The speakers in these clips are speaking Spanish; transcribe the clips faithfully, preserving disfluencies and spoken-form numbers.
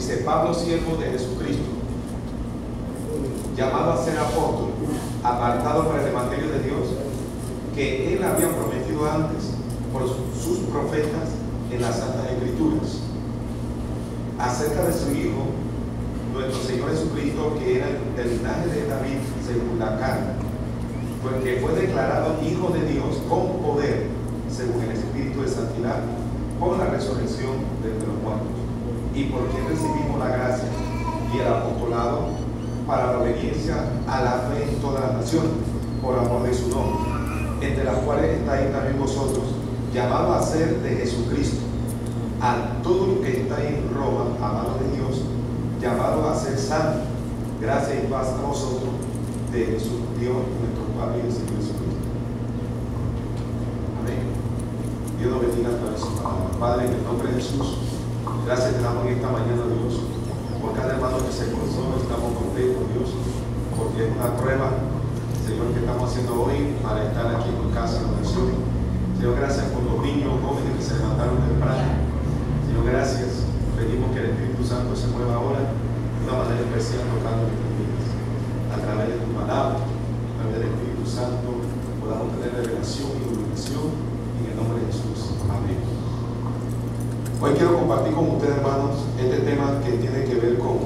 Dice: Pablo, siervo de Jesucristo, llamado a ser apóstol, apartado para el evangelio de Dios, que él había prometido antes por sus profetas en las Santas Escrituras, acerca de su Hijo, nuestro Señor Jesucristo, que era del linaje de David según la carne, porque fue declarado Hijo de Dios con poder, según el Espíritu de Santidad, por la resurrección de los muertos, y por quien recibimos la gracia y el apostolado para la obediencia a la fe en todas las naciones, por amor de su nombre, entre las cuales estáis también vosotros, llamados a ser de Jesucristo, a todo lo que está en Roma, amados de Dios, llamados a ser santos. Gracias y paz a vosotros, de Jesús, Dios, nuestro Padre y el Señor Jesucristo. Amén. Dios nos bendiga a través de su palabra. Padre, en el nombre de Jesús, gracias te damos en esta mañana, Dios, por cada hermano que se esforzó. Estamos contentos, Dios, porque es una prueba, Señor, que estamos haciendo hoy para estar aquí en casa de la nación. Señor, gracias por los niños jóvenes que se levantaron temprano. Señor, gracias. Pedimos que el Espíritu Santo se mueva ahora de una manera especial tocando nuestras vidas. A través de tu palabra, a través del Espíritu Santo, podamos tener revelación y iluminación en el nombre de Jesús. Amén. Hoy quiero compartir con ustedes, hermanos, este tema que tiene que ver con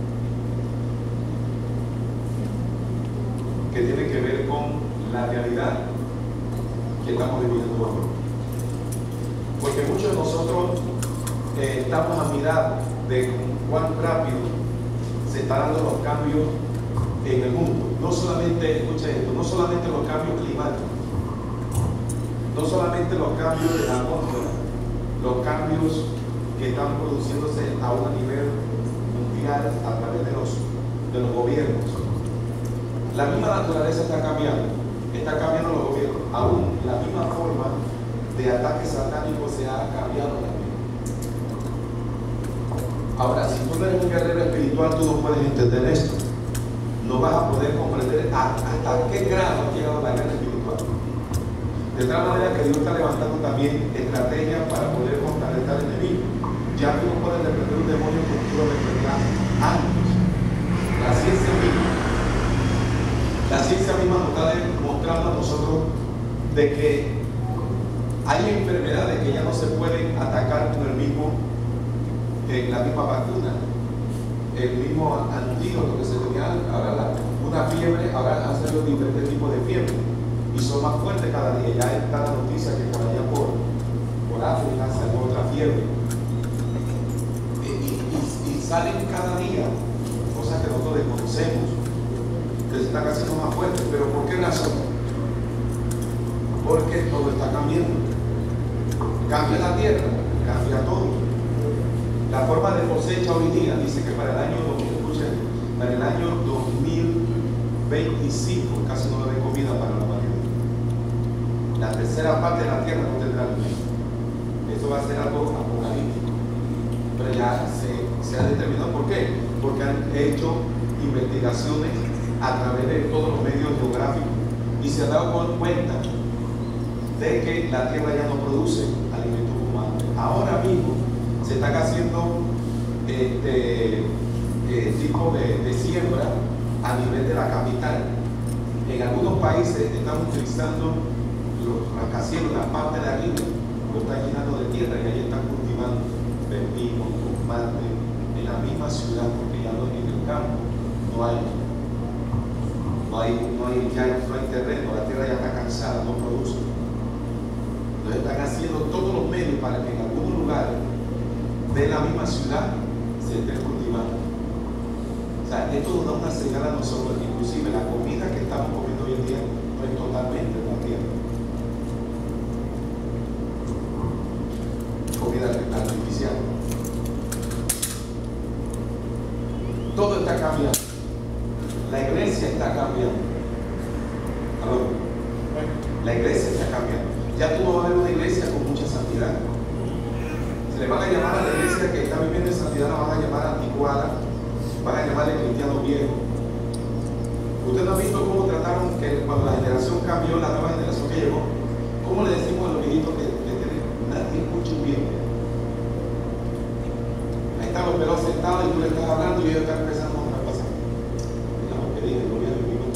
que tiene que ver con la realidad que estamos viviendo hoy. Porque muchos de nosotros eh, estamos a mirar de cuán rápido se están dando los cambios en el mundo. No solamente, escucha esto, no solamente los cambios climáticos, no solamente los cambios de la atmósfera, los cambios que están produciéndose a un nivel mundial a través de los, de los gobiernos. La misma naturaleza está cambiando, está cambiando los gobiernos. Aún la misma forma de ataque satánico se ha cambiado también. Ahora, si tú no eres un guerrero espiritual, tú no puedes entender esto. No vas a poder comprender hasta qué grado ha llegado la guerra espiritual. De tal manera que Dios está levantando también estrategias para poder contrarrestar al enemigo. Ya tú no puedes reprender un demonio como tú lo reprendías antes. La ciencia misma, la ciencia misma nos está demostrando a nosotros de que hay enfermedades que ya no se pueden atacar con el mismo, eh, la misma vacuna, el mismo antídoto que se tenía. Ahora la, una fiebre, ahora han salido diferentes tipos de fiebre y son más fuertes cada día. Ya está la noticia que por allá por, por África salió otra fiebre y, y, y, y salen cada día cosas que nosotros desconocemos, que se están haciendo más fuertes. ¿Pero por qué razón? Porque todo está cambiando. Cambia la tierra, cambia todo. La forma de cosecha hoy día dice que para el año dos mil, escuchen, para el año dos mil veinticinco casi no va a haber comida para la humanidad. La tercera parte de la tierra no tendrá alimento. Eso va a ser algo apocalíptico. Pero ya se, se ha determinado. ¿Por qué? Porque han hecho investigaciones a través de todos los medios geográficos y se han dado cuenta de que la tierra ya no produce alimentos humanos. Ahora mismo se están haciendo este eh, tipo de, de siembra a nivel de la capital. En algunos países están utilizando los rascacielos, la parte de arriba, lo están llenando de tierra y ahí están cultivando pepino, tomate, en la misma ciudad, porque ya no en el campo no hay, no hay, no hay, ya no hay terreno, la tierra ya está cansada, no produce. Entonces están haciendo todos los medios para que en algunos lugares de la misma ciudad se esté cultivando. O sea, esto nos da una señal a nosotros, inclusive la comida que estamos comiendo hoy en día no es totalmente de la tierra. Comida artificial. Todo está cambiando. La iglesia está cambiando. ¿Aló? La iglesia está cambiando. Ya tú no vas a ver una iglesia con mucha santidad. Se le van a llamar a la iglesia que está viviendo en santidad, la van a llamar anticuada, van a llamarle cristiano viejo. Usted no ha visto cómo trataron que cuando la generación cambió, la nueva generación que llegó, cómo le decimos a los viejitos que, que tienen, nadie escucha un viejo. La están los pelados sentados y tú le estás hablando y ellos están pensando en otra cosa. Mira lo que dije, gloria a Dios.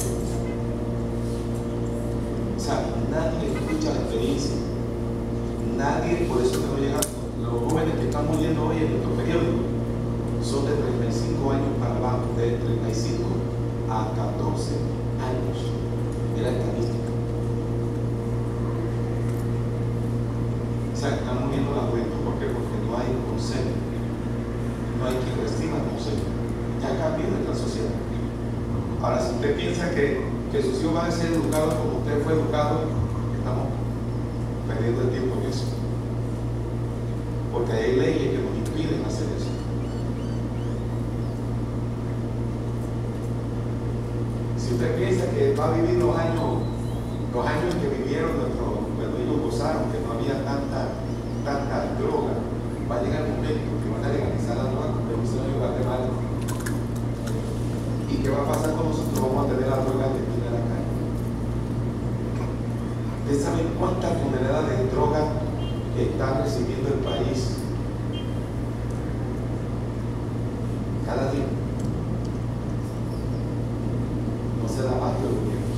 O sea, nadie escucha la experiencia. Nadie, por eso que no llegan los jóvenes que están muriendo hoy en nuestro periódico, son de treinta y cinco años para abajo, de treinta y cinco a catorce años. Es la estadística. O sea, están muriendo la juventud. ¿Por qué? Porque no hay consejo. No hay quien reciba consejo. Ya cambió nuestra sociedad. Ahora, si usted piensa que, que sus hijos van a ser educados como usted fue educado, estamos perdiendo el tiempo en eso. Porque hay leyes que nos impiden hacer eso. Si usted piensa que va a vivir los años, los años que vivieron nuestros, cuando ellos gozaron, que no había tanta, tanta droga, va a llegar el momento que van a legalizar la droga con permiso de Guatemala. ¿Y qué va a pasar con nosotros? Vamos a tener la droga que tiene la calle. ¿Ustedes saben cuántas toneladas de droga está recibiendo el país cada día? No se la mata el gobierno,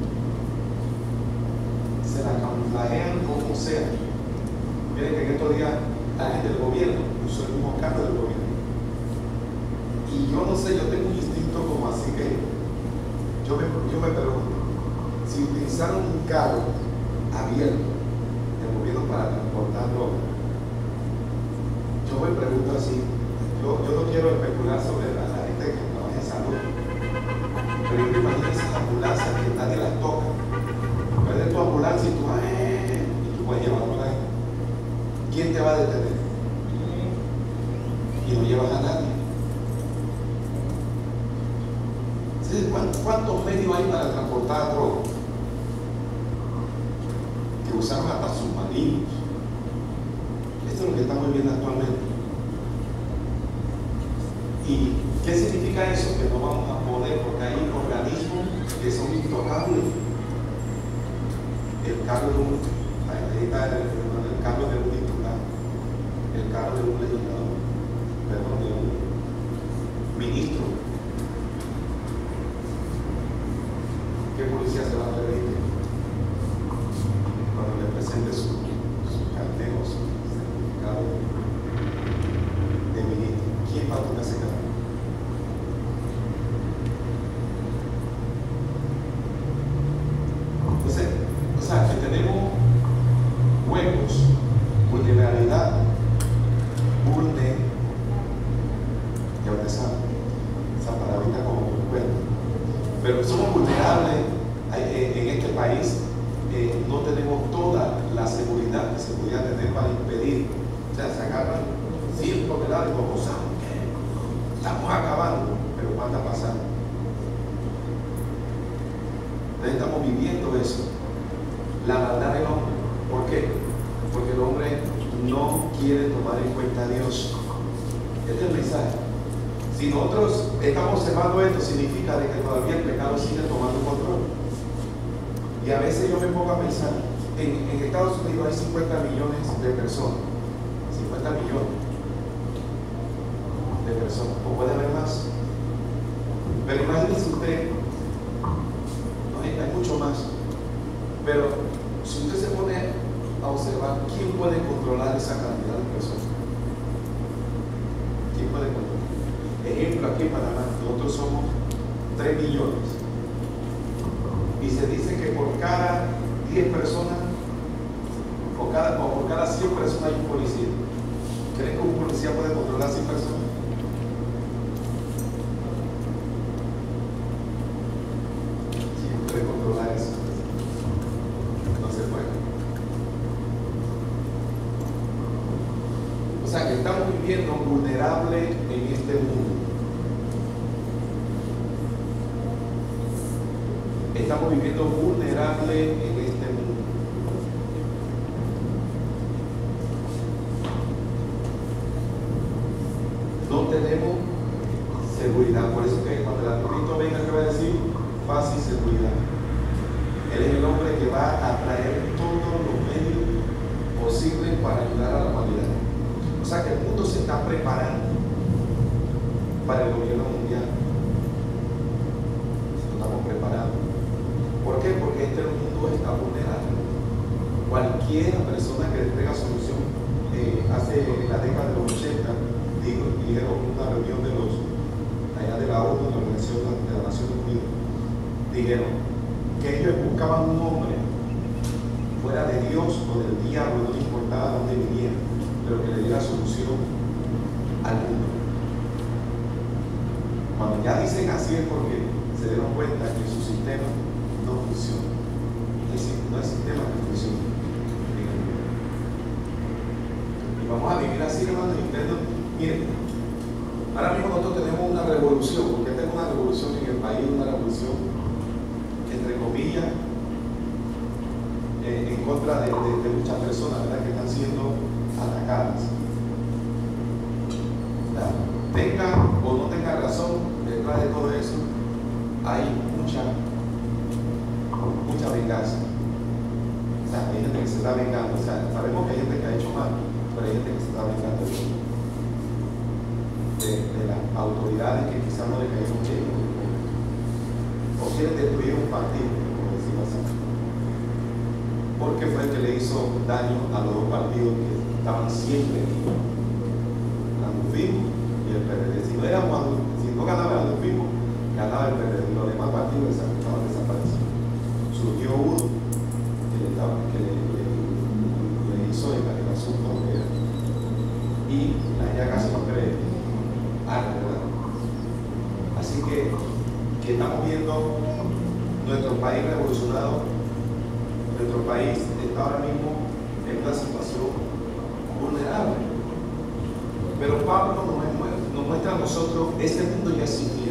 se la camuflajean como sea. Miren que en estos días la gente del gobierno usó el mismo carro del gobierno, y yo no sé, yo tengo un instinto como así que yo me, yo me pregunto si utilizaron un carro abierto del gobierno para transportar droga. Yo me pregunto así, yo, yo no quiero especular sobre la, la gente que trabaja en salud, pero yo me imagino esas ambulancias que nadie las toca. Puedes tu ambulancia y tú, eh, y tú puedes llevarla ahí. ¿Quién te va a detener? Y no llevas a nadie. ¿Cuántos medios hay para transportar droga? Que usaron hasta submarinos. Esto es lo que estamos viviendo actualmente. ¿Y qué significa eso? Que no vamos a poder, porque hay organismos que son intocables. El cargo de un, ahí está el, el cargo de un diputado, el cargo de un legislador, perdón, de un ministro. ¿Qué policía se va a pedir cuando le presente su, su cartel o su certificado de ministro? ¿Quién va a tocar ese cartel? Entonces, o sea, que tenemos huecos, vulnerabilidad, vulne, ya usted sabe, esa palabrita como cuenta. Pero somos vulnerables en este país, eh, no tenemos toda la seguridad que se podía tener para impedir. O sea, se agarran cien toneladas y como saben que estamos acabando, pero ¿cuánto ha pasado? Entonces estamos viviendo eso, la maldad del hombre. ¿Por qué? Porque el hombre no quiere tomar en cuenta a Dios. Este es el mensaje. Si nosotros estamos observando esto, significa de que todavía el pecado sigue tomando control. Y a veces yo me pongo a pensar, en, en Estados Unidos hay cincuenta millones de personas, cincuenta millones de personas, o puede haber más. Pero imagínense usted, no hay, hay mucho más, pero si usted se pone a observar, ¿quién puede controlar esa cantidad de personas? ¿Quién puede controlar? Ejemplo, aquí en Panamá, nosotros somos tres millones. Y se dice que por cada diez personas, o, cada, o por cada cien personas hay un policía. ¿Creen que un policía puede controlar cien personas? ¿Quién puede controlar eso? No se puede. O sea que estamos viviendo vulnerables en este mundo. Estamos viviendo vulnerables en este mundo. No tenemos seguridad. Por eso que cuando el anticristo venga, ¿qué va a decir? Paz y seguridad. Él es el hombre que va a traer todos los medios posibles para ayudar a la humanidad. O sea que el mundo se está preparando. para el gobierno mundial. No estamos preparados. ¿Por qué? Porque este mundo está vulnerable. Cualquier persona que tenga solución, eh, hace en la década de los ochenta, digo, dijeron una reunión de los, allá de la ONU, la Organización de las Naciones Unidas, dijeron que ellos buscaban un hombre fuera de Dios o del diablo, no les importaba dónde viniera, pero que le diera solución al mundo. Cuando ya dicen así es porque se dieron cuenta que su sistema no funciona. Es decir, no hay sistema que funcione. Y vamos a vivir así, hermano. Y ustedes, miren, ahora mismo nosotros tenemos una revolución, porque tenemos una revolución en el país, una revolución, entre comillas, eh, en contra de, de, de muchas personas, ¿verdad?, que están siendo atacadas. ¿Verdad? Tenga o no tenga razón, detrás de todo eso hay mucha, mucha venganza. O sea, hay gente que se está vengando. O sea, sabemos que hay gente que ha hecho mal, pero hay gente que se está vengando de, de, de las autoridades que quizás no le cayeron bien, o quieren destruir un partido, como decimos así, porque fue el que le hizo daño a los dos partidos que estaban siempre aquí, la Anufimo y el P R D. Si no, era cuando, si no ganaba la Anufimo, ganaba el P R D, y los demás partidos estaban desaparecidos. Surgió uno que le, daba, que le, le, le hizo el, el asunto que era, y ya casi no cree algo, ¿verdad? Así que, que estamos viendo nuestro país revolucionado. Nuestro país está ahora mismo en una situación vulnerable, pero Pablo nos, nos muestra a nosotros ese mundo ya existiendo.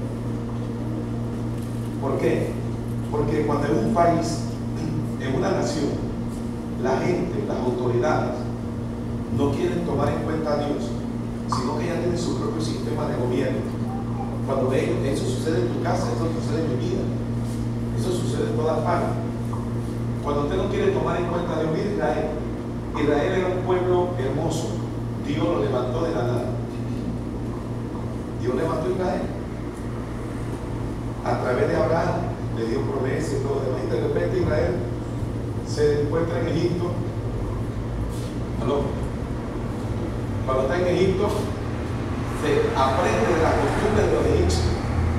¿Por qué? Porque cuando en un país, en una nación, la gente, las autoridades no quieren tomar en cuenta a Dios, sino que ya tienen su propio sistema de gobierno. Cuando ellos, eso sucede en tu casa, eso sucede en mi vida, eso sucede en todas partes. Cuando usted no quiere tomar en cuenta a Dios, mire Israel. Israel era un pueblo hermoso. Dios lo levantó de la nada. Dios levantó a Israel. A través de Abraham le dio promesas y todo lo demás. Y de repente Israel se encuentra en Egipto. ¿Aló? Cuando está en Egipto, se aprende de la costumbre de los egipcios.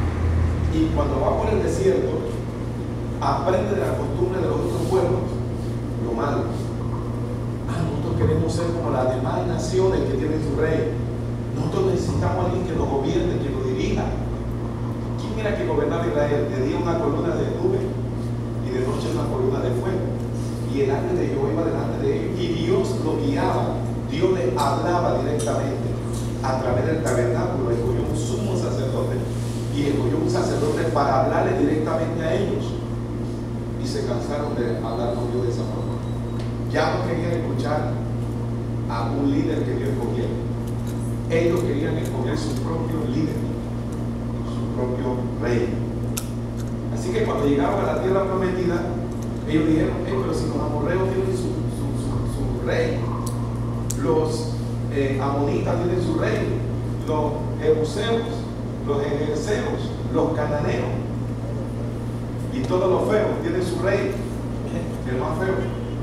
Y cuando va por el desierto, aprende de la costumbre de los otros pueblos, lo malo. Ah, nosotros queremos ser como las demás naciones que tienen su rey. Nosotros necesitamos a alguien que nos gobierne, que nos dirija. ¿Quién era que gobernaba Israel? De día una columna de nube y de noche una columna de fuego. Y el ángel de Jehová iba delante de ellos. Y Dios lo guiaba. Dios le hablaba directamente a través del tabernáculo. Escogió un sumo sacerdote y escogió un sacerdote para hablarle directamente a ellos. Y se cansaron de hablar con Dios de esa forma. Ya no querían escuchar a un líder que Dios escogiera. Ellos querían escoger su propio líder, su propio rey. Así que cuando llegaron a la tierra prometida, ellos dijeron, hey, pero si los amorreos tienen su, su, su, su rey, los eh, amonitas tienen su rey, los jebuseos, los ejerceos, los cananeos y todos los feos tienen su rey, el más feo.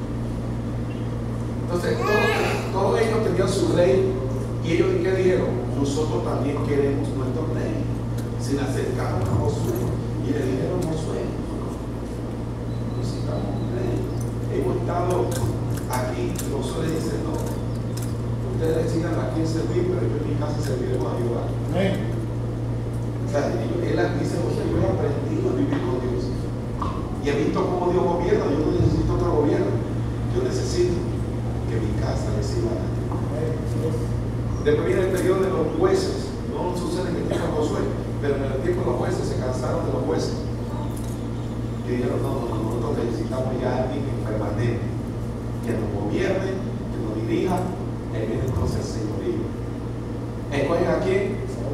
Entonces todos, todos ellos tenían su rey. Y ellos, ¿qué dijeron? Nosotros también queremos nuestro rey. Se le acercaron a Josué y le dijeron, Josué, necesitamos un rey. Hemos estado aquí. Josué le dice, no, ustedes decidan a quién servir, pero yo en mi casa serviremos a Jehová. Amén. O sea, él dice, Josué, yo he aprendido a vivir con Dios. Y he visto cómo Dios gobierna. Yo no necesito otro gobierno. Yo necesito que mi casa reciba a Dios. Después viene el periodo de los jueces. No sucede en el tiempo de Josué, pero en el tiempo de los jueces se cansaron de los jueces. Y dijeron, no, no, nosotros necesitamos ya alguien permanente, que nos gobierne, que nos dirija. Ahí viene entonces el señorío. ¿Escogen a quién?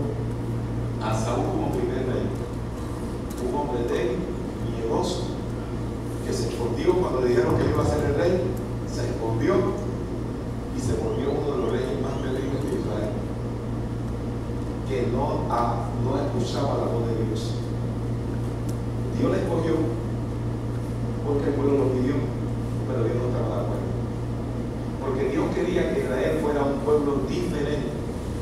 A Saúl como primer rey. Un hombre débil y miedoso, que se escondió cuando le dijeron que iba a ser el rey. Se escondió y se volvió uno de los reyes más terribles de Israel. que no, a, no escuchaba la voz de Dios. Dios le escogió porque el pueblo lo pidió, pero Dios no estaba de acuerdo. Porque Dios quería que Israel fuera un pueblo diferente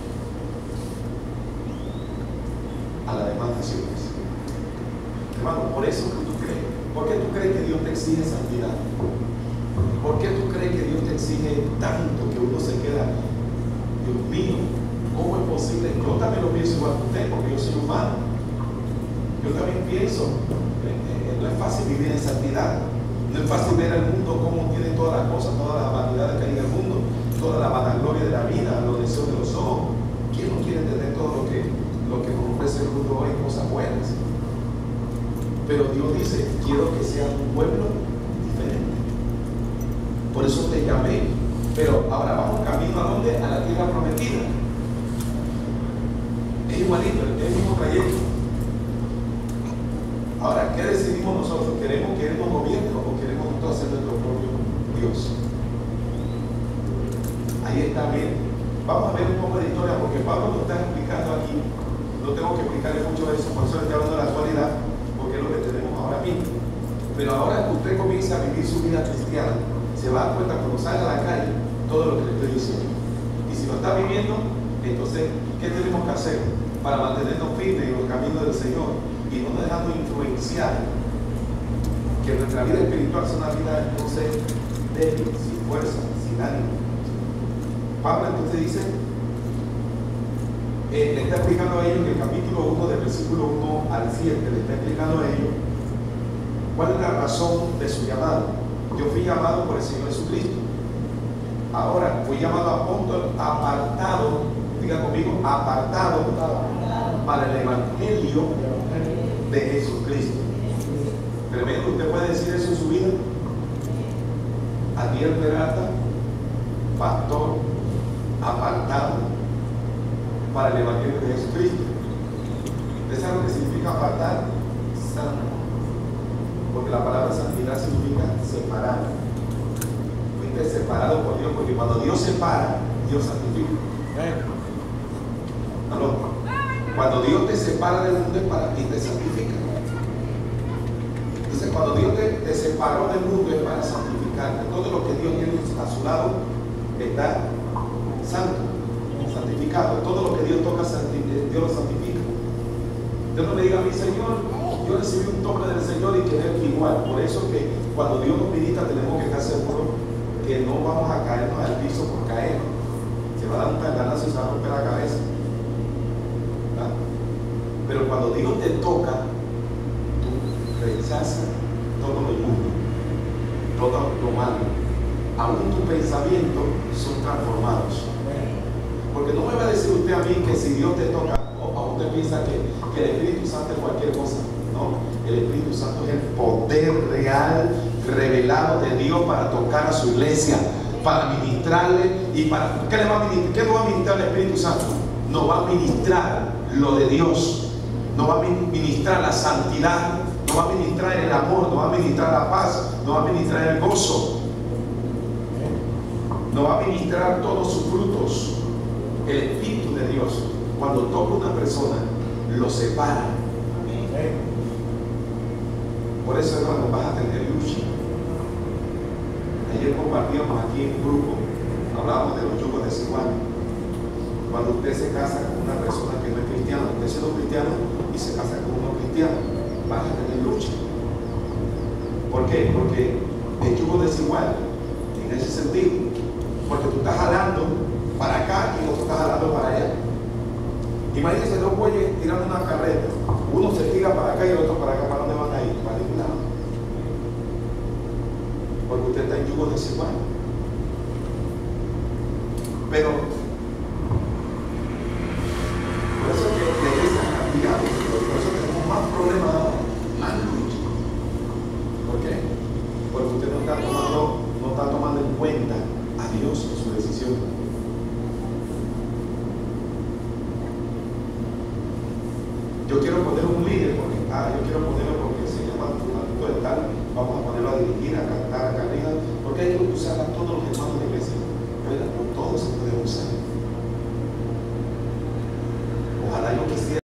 a las demás naciones. Hermano, por eso que tú crees. ¿Por qué tú crees que Dios te exige santidad? ¿Por qué tú crees que Dios te exige tanto que uno se queda, Dios mío, ¿cómo es posible? Yo también lo pienso igual que usted, porque yo soy humano. Yo también pienso, eh, eh, no es fácil vivir en santidad. No es fácil ver al mundo cómo tiene todas las cosas, todas las vanidades que hay en el mundo, toda la vanagloria de la vida, los deseos de los ojos. ¿Quién no quiere tener todo lo que, lo que nos ofrece el mundo hoy, cosas buenas? Pero Dios dice, quiero que sea un pueblo diferente. Por eso te llamé. Pero ahora vamos camino a dónde? A la tierra prometida. Es igualito, es el mismo trayecto. Ahora, ¿qué decidimos nosotros? ¿Queremos que Él nos gobierne o queremos nosotros hacer nuestro propio Dios? Ahí está bien. Vamos a ver un poco de historia, porque Pablo nos está explicando aquí. No tengo que explicarle mucho de eso, por eso le estoy hablando de la actualidad, porque es lo que tenemos ahora mismo. Pero ahora que usted comienza a vivir su vida cristiana, se va a dar cuenta cuando salga a la calle todo lo que le estoy diciendo. Y si lo está viviendo, entonces, ¿qué tenemos que hacer para mantenernos firmes en los caminos del Señor y no dejarnos influenciar? Que nuestra vida espiritual sea una vida entonces débil, sin fuerza, sin ánimo. Pablo entonces dice, eh, le está explicando a ellos en el capítulo uno, del versículo uno al siete, le está explicando a ellos cuál es la razón de su llamado. Yo fui llamado por el Señor Jesucristo. Ahora fui llamado apóstol apartado, diga conmigo, apartado para el evangelio de Jesucristo. Tremendo, ¿usted puede decir eso en su vida? Adiel Peralta, pastor apartado para el evangelio de Jesucristo. ¿Usted sabe lo que significa apartar? Santo. Porque la palabra santidad significa separar. Fuiste separado por Dios, porque cuando Dios separa, Dios santifica. ¿Aló? Cuando Dios te separa del mundo es para ti, te santifica. Entonces, cuando Dios te, te separó del mundo es para santificarte. Todo lo que Dios tiene a su lado está santo, santificado. Todo lo que Dios toca, Dios lo santifica. Dios no me diga a mi Señor, yo recibí un toque del Señor y quedé igual. Por eso que cuando Dios nos ministra tenemos que estar seguros que no vamos a caernos al piso por caer. Se va a dar un tanganazo y se va a romper la cabeza. ¿Verdad? Pero cuando Dios te toca, tú rechazas todo lo inmundo, todo lo malo. Aún tus pensamientos son transformados. Porque no me va a decir usted a mí que si Dios te toca, o usted piensa que, que el Espíritu Santo es cualquier cosa. No, el Espíritu Santo es el poder real revelado de Dios para tocar a su iglesia, para ministrarle y para... ¿Qué le va a ministrar? ¿Qué no va a ministrar el Espíritu Santo? Nos va a ministrar lo de Dios, nos va a ministrar la santidad, nos va a ministrar el amor, nos va a ministrar la paz, nos va a ministrar el gozo, nos va a ministrar todos sus frutos. El Espíritu de Dios, cuando toca una persona, lo separa. Por eso, hermano, vas a tener lucha. Ayer compartíamos aquí en un grupo, hablábamos de los yugos desiguales. Cuando usted se casa con una persona que no es cristiana, usted siendo cristiano y se casa con uno cristiano, vas a tener lucha. ¿Por qué? Porque el yugo desigual en ese sentido. Porque tú estás jalando para acá y el otro está jalando para allá. Imagínense dos bueyes tirando una carreta. Uno se tira para acá y el otro para acá. ¿Para dónde van a ir? Para ningún lado. Porque usted está en yugo desigual. Pero por eso que la iglesia ha cambiado. Por eso tenemos más problemas ahora, más lucha. ¿Por qué? Porque usted no está tomando, no está tomando en cuenta a Dios en su decisión. Yo quiero poner un líder porque, ah, yo quiero ponerlo porque se llama Fulano de tal, vamos a ponerlo a dirigir, a cantar, a cantar, porque hay que usar a todos los hermanos de la iglesia. Pero no todos se pueden usar. Ojalá yo quisiera.